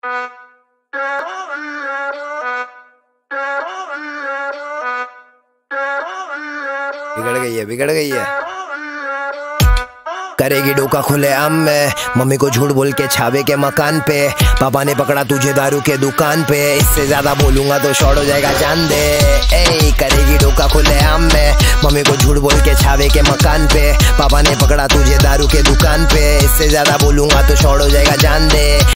बिगड़ गई है। करेगी डोका खुले आम में, मम्मी को झूठ बोल के छावे के मकान पे, पापा ने पकड़ा तुझे दारू के दुकान पे, इससे ज्यादा बोलूंगा तो शॉर्ट हो जाएगा जान दे। ए करेगी डोका खुले आम में, मम्मी को झूठ बोल के छावे के मकान पे, पापा ने पकड़ा तुझे दारू के दुकान पे, इससे ज्यादा बोलूंगा तो शॉर्ट हो जाएगा जान दे।